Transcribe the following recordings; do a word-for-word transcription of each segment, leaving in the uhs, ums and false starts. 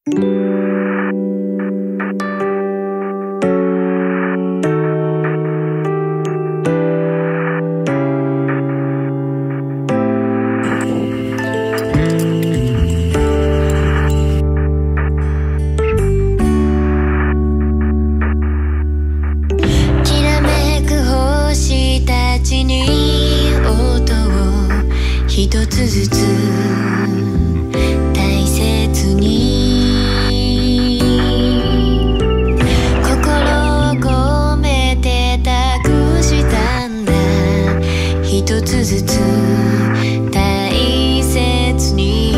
一つずつ大切に心を込めて託したんだ。一つずつ大切に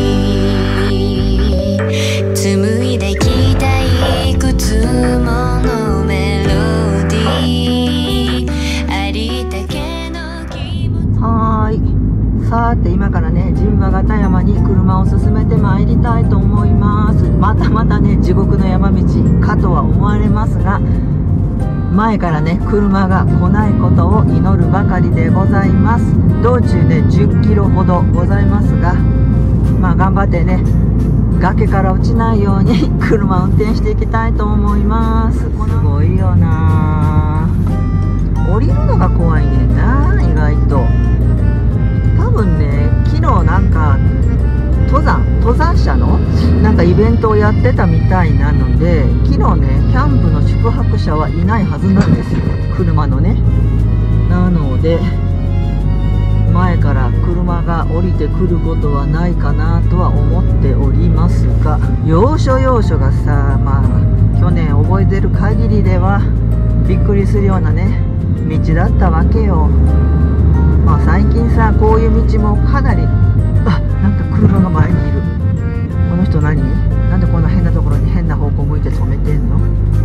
紡いでいきたいいくつものメロディーありったけの気持ち。 はーい、さて今からね陣馬形山に車を進めてまいりたいと思います。またまたね地獄の山道かとは思われますが、前からね車が来ないことを祈るばかりでございます。道中ねじゅっキロほどございますが、まあ頑張ってね崖から落ちないように車を運転していきたいと思います。すごいよな、降りるのが怖いねんな意外と。多分ね昨日なんか登山登山者のなんかイベントをやってたみたいなので、昨日ねキャンプの宿泊者はいないはずなんですよ、車のね。なので前から車が降りてくることはないかなとは思っておりますが、要所要所がさ、まあ去年覚えてる限りではびっくりするようなね道だったわけよ。まあ最近さこういう道もかなり、あ、なんか車が前にいる。この人何？なんでこんな変なところに変な方向向いて止めてんの？へ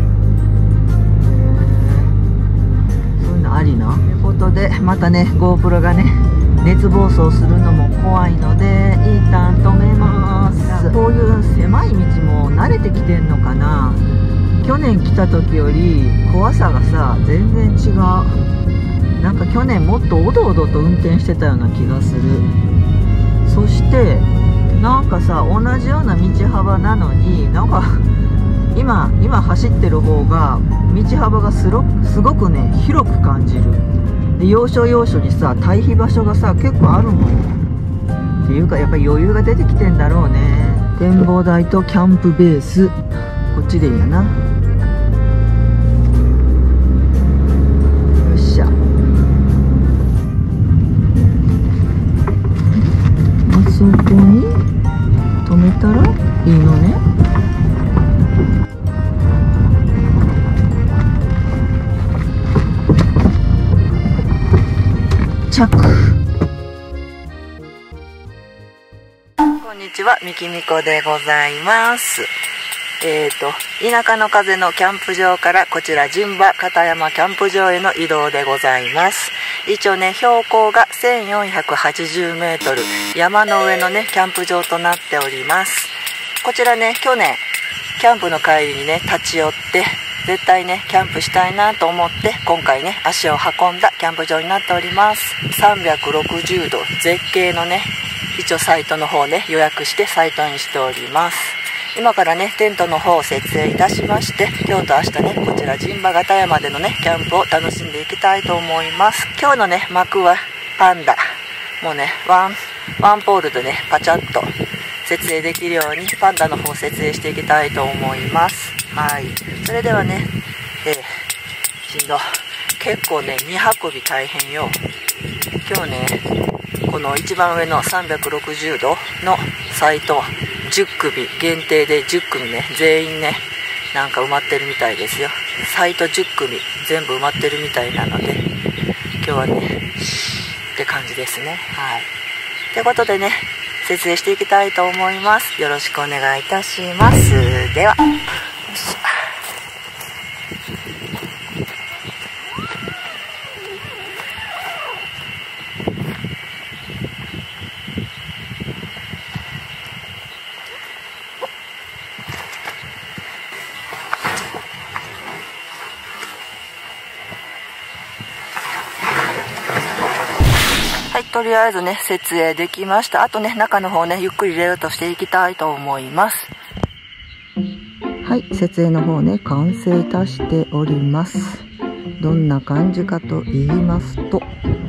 え、そういうのありな。ということでまたね GoPro がね熱暴走するのも怖いので一旦止めます。こういう狭い道も慣れてきてんのかな。去年来た時より怖さがさ全然違う。なんか去年もっとおどおどと運転してたような気がする。そしてなんかさ同じような道幅なのになんか今今走ってる方が道幅がすごすごくね広く感じる。で要所要所にさ退避場所がさ結構あるのよ。っていうかやっぱり余裕が出てきてんだろうね。展望台とキャンプベースこっちでいいんやな。そこに止めたらいいのね。着。こんにちは、みきみこでございます。えーと田舎の風のキャンプ場からこちら陣馬形山キャンプ場への移動でございます。一応ね標高がせんよんひゃくはちじゅうメートル、山の上のねキャンプ場となっております。こちらね去年キャンプの帰りにね立ち寄って絶対ねキャンプしたいなと思って今回ね足を運んだキャンプ場になっております。さんびゃくろくじゅうど絶景のね一応サイトの方ね予約してサイトにしております。今からねテントの方を設営いたしまして、今日と明日ねこちら陣馬形山でのねキャンプを楽しんでいきたいと思います。今日のね幕はパンダ、もうねワンワンポールでねパチャッと設営できるようにパンダの方を設営していきたいと思います。はい、それではね、えー、しんど結構ね荷運び大変よ。今日ねこの一番上のさんびゃくろくじゅうどのサイトじゅっくみ限定でじゅっくみね全員ねなんか埋まってるみたいですよ。サイトじゅっくみ全部埋まってるみたいなので今日はねって感じですね。はい、ということでね設営していきたいと思います。よろしくお願いいたします。でははい、とりあえずね設営できました。あとね中の方ねゆっくりレイアウトしていきたいと思います。 はい、設営の方ね、完成いたしております。どんな感じかと言いますと、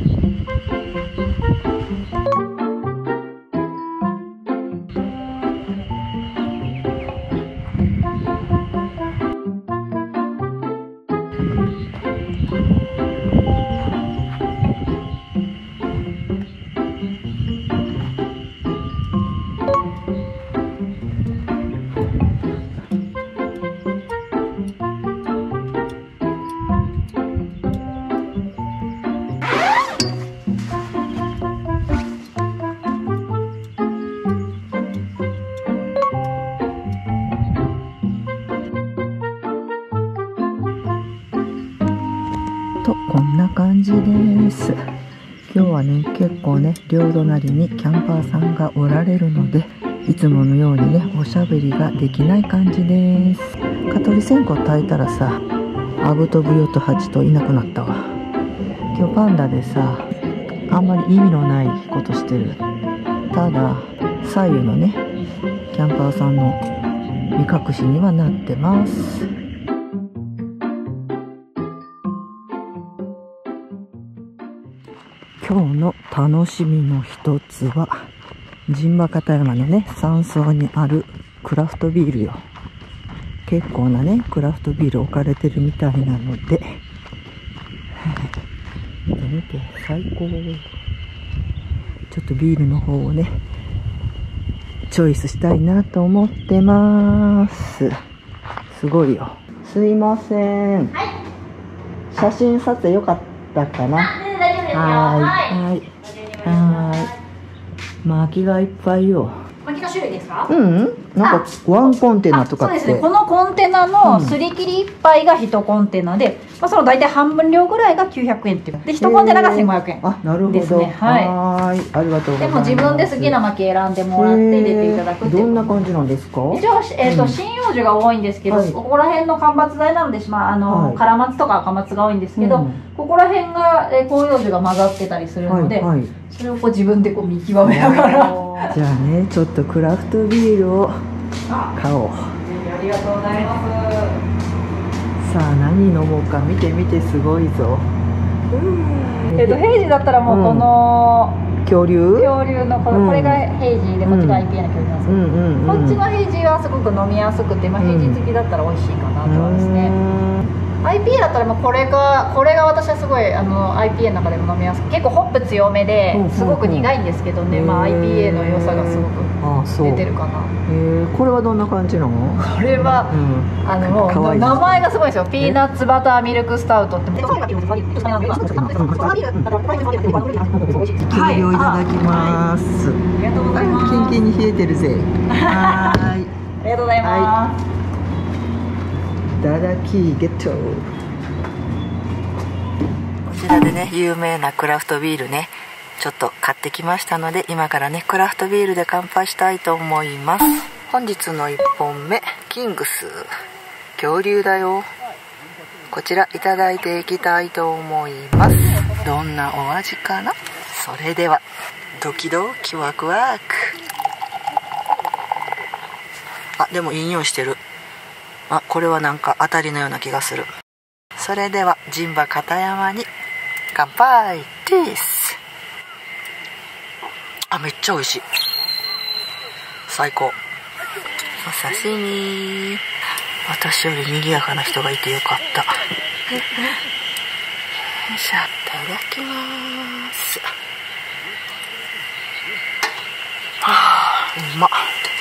とこんな感じです。今日はね、結構ね、両隣にキャンパーさんがおられるので、いつものようにね、おしゃべりができない感じです。蚊取り線香焚いたらさ、アブとブヨとハチといなくなったわ。今日パンダでさ、あんまり意味のないことしてる。ただ左右のね、キャンパーさんの目隠しにはなってます。今日の楽しみの一つは陣馬片山のね、山荘にあるクラフトビールよ。結構なね、クラフトビール置かれてるみたいなので見て見て、最高。ちょっとビールの方をね、チョイスしたいなと思ってます。すごいよ。すいません、はい、写真撮影よかったかな。はいはいはい。薪がいっぱいよ。 薪の種類ですか？ うん、なんかワンコンテナとかって。 そうですね。このコンテナのすり切りいっぱいがいちコンテナで、まあその大体半分量ぐらいがきゅうひゃくえんっていう。でいちコンテナがせんごひゃくえん。 あ、なるほど。 ですね。はい。 はい、ありがとうございます。 でも自分で好きな薪選んでもらって入れていただくっていう。 どんな感じなんですか？ 一応えっと針葉樹が多いんですけど、ここら辺の間伐材なので、まああのカラマツとか赤松が多いんですけど、ここら辺が広葉樹が混ざってたりするので、それをこう自分でこう見極めながら。 じゃあね、ちょっとクラフトビールを買おう。 ありがとうございます。 さあ何飲もうか、見て見て、すごいぞ。 えっと平時だったらもうこの、 うん、恐竜恐竜のこれ、うん、これが平時でこっちが アイピーエー の恐竜なんですけど、うんうんうん、こっちの平時はすごく飲みやすくて、まあ、平時好きだったら美味しいかなと思いますね。アイピーエー だったらもうこれがこれが私はすごいあの アイピーエー の中でも飲みやすく、結構ホップ強めですごく苦いんですけどね、まあ アイピーエー の良さがすごく出てるかな。 へえ、これはどんな感じなの？ これは、うん、あのもう名前がすごいですよ。ピーナッツバターミルクスタウトって。いきなりをいただきます。ありがとうございます。 キンキンに冷えてるぜ。はい。 ありがとうございます。 いただきゲット。こちらでね、有名なクラフトビールね、ちょっと買ってきましたので、今からねクラフトビールで乾杯したいと思います。本日のいっぽんめ、キングス恐竜だよ。こちらいただいていきたいと思います。どんなお味かな。それではドキドキワクワク。あ、でもいい匂いしてる。あ、これはなんか当たりのような気がする。それでは陣馬片山に乾杯です。あ、めっちゃ美味しい。最高。お刺身。私より賑やかな人がいてよかった。よいしょ、いただきます。はあ、うまっ。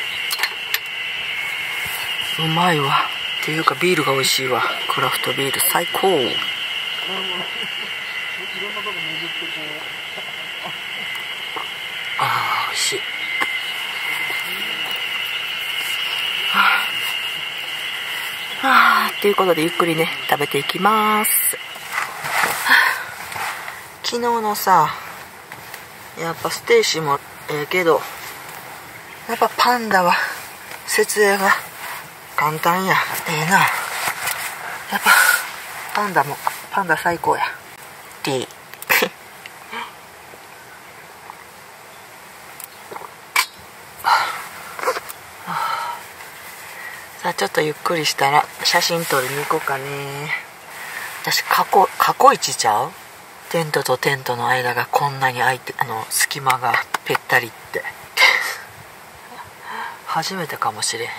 うまいわ。っていうかビールが美味しいわ。クラフトビール最高。ああ、美味しい。はあ、はあ、ということでゆっくりね食べていきます。はあ、昨日のさ、やっぱステーシーもええけど、やっぱパンダは設営が簡単や。ええな。やっぱパンダもパンダ最高や。ティーさあちょっとゆっくりしたら写真撮りに行こうかね。私過去過去一ちゃう？テントとテントの間がこんなに空いて、あの隙間がぺったりって初めてかもしれへん。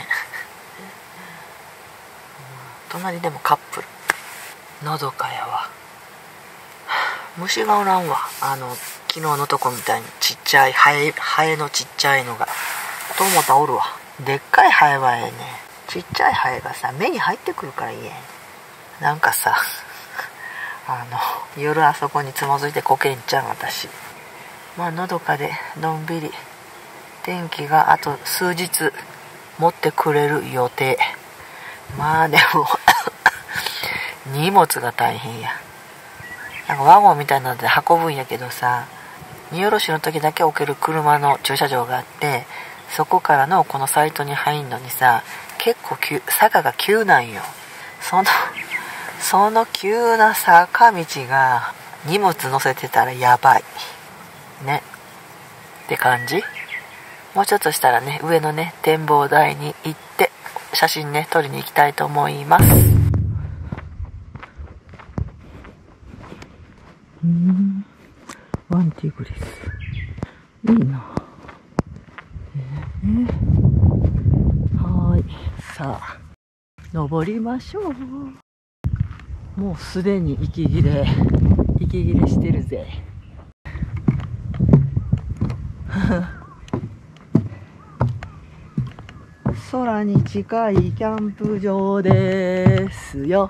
隣でもカップル、のどかやわ。虫がおらんわ。あの昨日のとこみたいにちっちゃいハエ、ハエのちっちゃいのがと思ったらおるわ。でっかいハエはええね。ちっちゃいハエがさ目に入ってくるからいいえ。なんかさあの夜あそこにつまずいてこけんちゃん私。まあのどかでのんびり、天気があと数日持ってくれる予定。まあでも荷物が大変や。なんかワゴンみたいなので運ぶんやけどさ、荷下ろしの時だけ置ける車の駐車場があって、そこからのこのサイトに入んのにさ、結構急、坂が急なんよ。そのその急な坂道が荷物乗せてたらやばいねって感じ。もうちょっとしたらね、上のね展望台に行って写真ね撮りに行きたいと思います。うん、ワンティグリスいいな。えー、はーい、さあ登りましょう。もうすでに息切れ息切れしてるぜ空に近いキャンプ場ですよ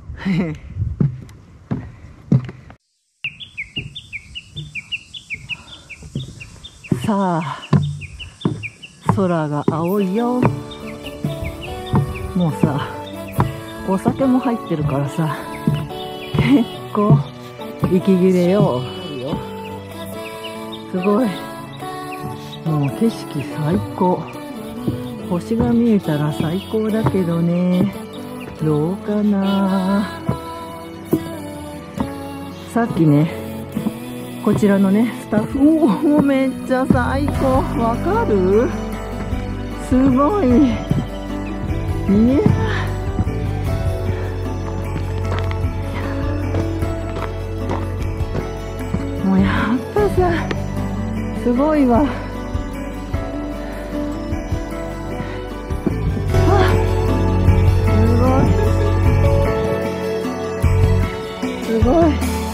さあ空が青いよ。もうさお酒も入ってるからさ結構息切れよ。すごい、もう景色最高。星が見えたら最高だけどね、どうかな。さっきねこちらのねスタッフ、おおめっちゃ最高。わかる？すごい。いやもうやっぱさすごいわ。すごい。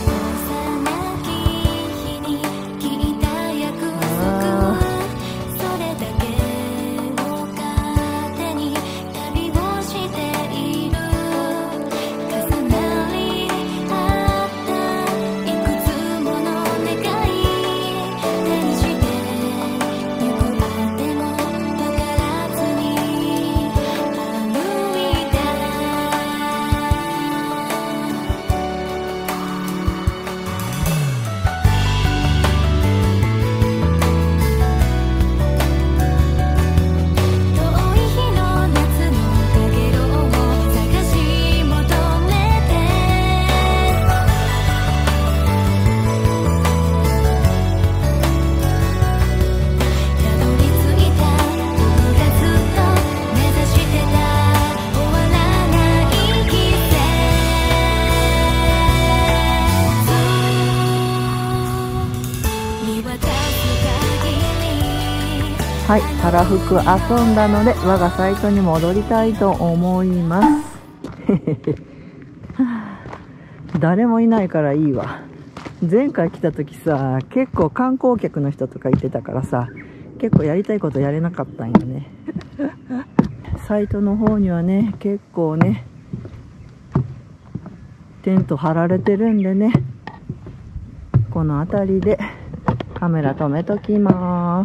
はい、たらふく遊んだので我がサイトに戻りたいと思います誰もいないからいいわ。前回来た時さ結構観光客の人とかいてたからさ、結構やりたいことやれなかったんよねサイトの方にはね結構ねテント張られてるんでね、この辺りでカメラ止めときます。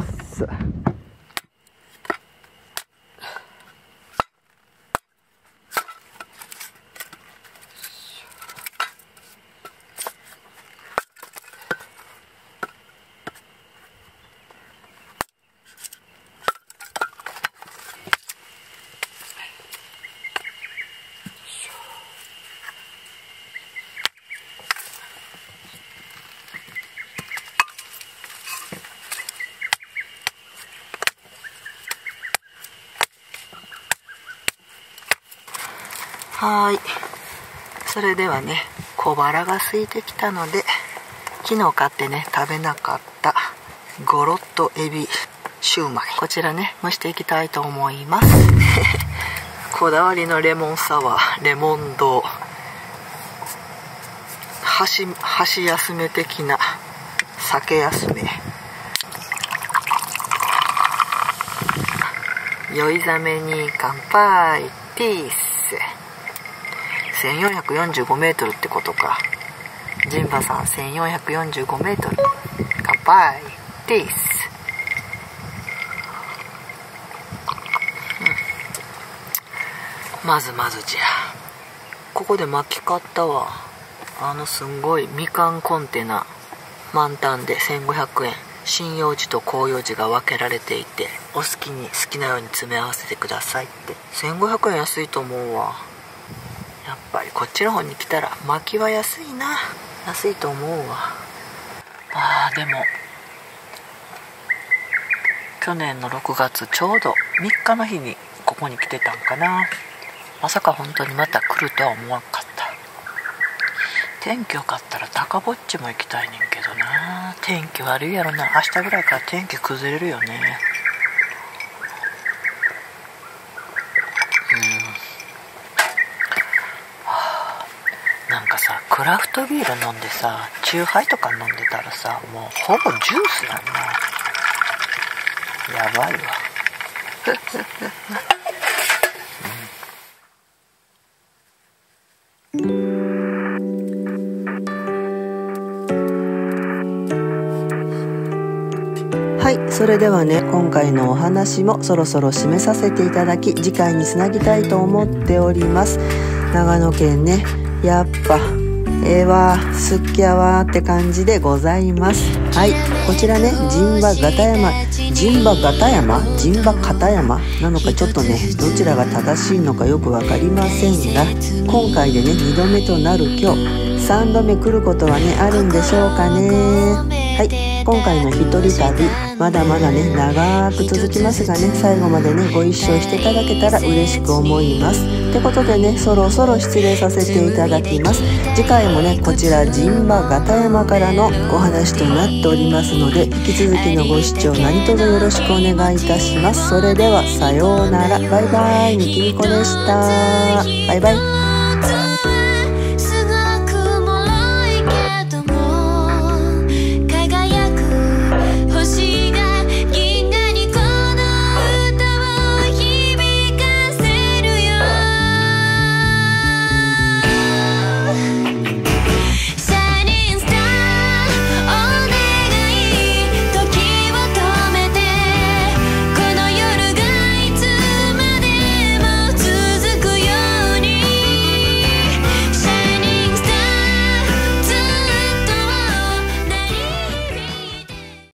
はい、それではね、小腹が空いてきたので、昨日買ってね食べなかったゴロッとエビシューマイ、こちらね蒸していきたいと思いますこだわりのレモンサワー、レモン堂、箸箸休め的な酒休め、酔いざめに乾杯、ピース。せんよんひゃくよんじゅうごメートルってことか。ジンバさんせんよんひゃくよんじゅうごメートル、乾杯、ピース。うん、まずまずじゃ。ここで巻き買ったわ。あのすんごいみかんコンテナ満タンでせんごひゃくえん、針葉樹と広葉樹が分けられていて、お好きに好きなように詰め合わせてくださいって。せんごひゃくえん安いと思うわ。やっぱりこっちの方に来たら薪は安いな、安いと思うわ。あーでも去年のろくがつちょうどみっかの日にここに来てたんかな。まさか本当にまた来るとは思わんかった。天気良かったら高ぼっちも行きたいねんけどな。天気悪いやろな。明日ぐらいから天気崩れるよね。うん、はあ、なんかさ、クラフトビール飲んでさ、チューハイとか飲んでたらさ、もうほぼジュースやんな。やばいわはい、それではね、今回のお話もそろそろ締めさせていただき、次回につなぎたいと思っております。長野県ね、やっぱええわ、すっきやわって感じでございます。はい、こちらね、陣馬片山、陣馬片山、陣馬片山なのかちょっとね、どちらが正しいのかよくわかりませんが、今回でねにどめとなる今日、さんどめ来ることはねあるんでしょうかね。はい、今回の一人旅、まだまだね長く続きますがね、最後までねご一緒していただけたら嬉しく思います。ってことでね、そろそろ失礼させていただきます。次回もね、こちら陣馬片山からのお話となっておりますので、引き続きのご視聴何卒よろしくお願いいたします。それではさようなら、バイバイ、みきみこでした。バイバイ。